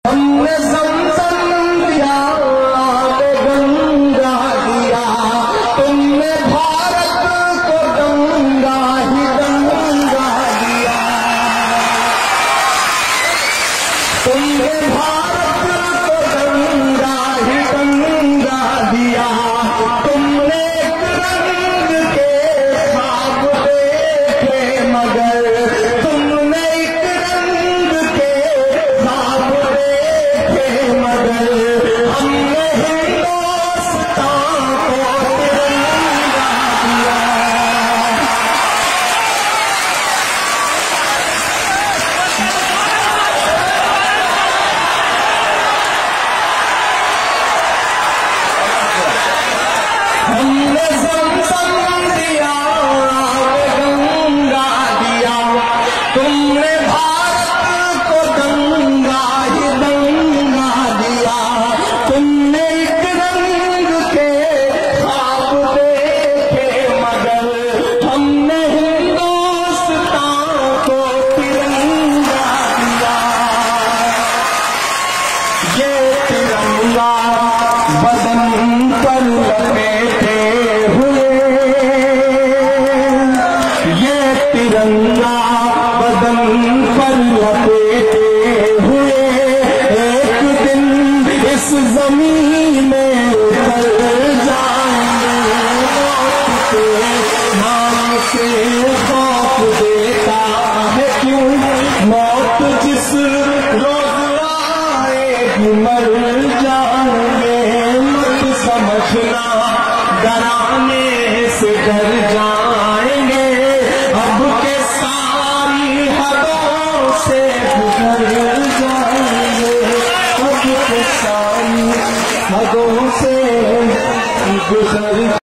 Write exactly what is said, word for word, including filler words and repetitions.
हमने समसम दिया गंगा दिया, तुमने भारत को गंगा ही गंगा दिया। तुमने भारत को गंगा ही गंगा दिया। तुमने एक रंग के ख्वाब देखे मगर तुमने एक रंग के ख्वाब देखे मगर हमने हिंदुस्तान को तिरंगा दिया। हमने समसम दिया गंगा दिया, तुमने भारत को गंगा ही गंगा दिया। तुमने एक रंग के ख्वाब देखे मगर हमने हिंदुस्तान को तिरंगा दिया। ये तिरंगा बदन पर लपेटे हुए, ये तिरंगा बदन पर लपेटे हुए एक दिन इस जमीन में उतर जाएंगे। मौत के नाम से खौफ देता है क्यों, मौत जिस रोज आएगी मर जाएंगे। मत समझना डराने से डर जाएंगे, अब के सारी हदों से गुजर जाएंगे। अब के सारी हदों से गुजर